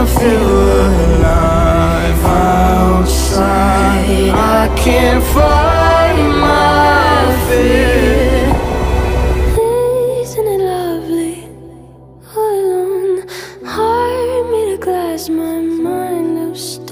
feel alive outside. I can't fight my fear. Isn't it lovely? All alone, heart made of glass, my mind of stone.